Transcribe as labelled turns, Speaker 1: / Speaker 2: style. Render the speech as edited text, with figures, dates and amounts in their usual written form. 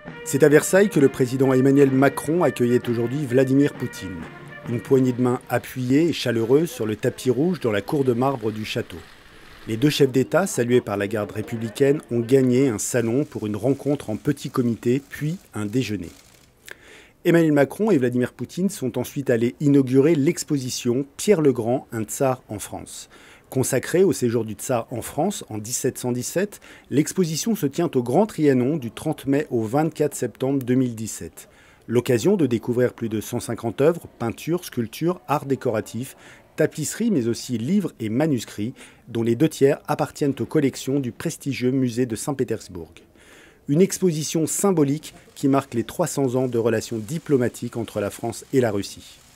Speaker 1: C'est à Versailles que le président Emmanuel Macron accueillait aujourd'hui Vladimir Poutine. Une poignée de main appuyée et chaleureuse sur le tapis rouge dans la cour de marbre du château. Les deux chefs d'État, salués par la garde républicaine, ont gagné un salon pour une rencontre en petit comité, puis un déjeuner. Emmanuel Macron et Vladimir Poutine sont ensuite allés inaugurer l'exposition Pierre le Grand, un tsar en France. Consacrée au séjour du tsar en France en 1717, l'exposition se tient au Grand Trianon du 30 mai au 24 septembre 2017. L'occasion de découvrir plus de 150 œuvres, peintures, sculptures, arts décoratifs, tapisseries, mais aussi livres et manuscrits, dont les 2/3 appartiennent aux collections du prestigieux musée de Saint-Pétersbourg. Une exposition symbolique qui marque les 300 ans de relations diplomatiques entre la France et la Russie.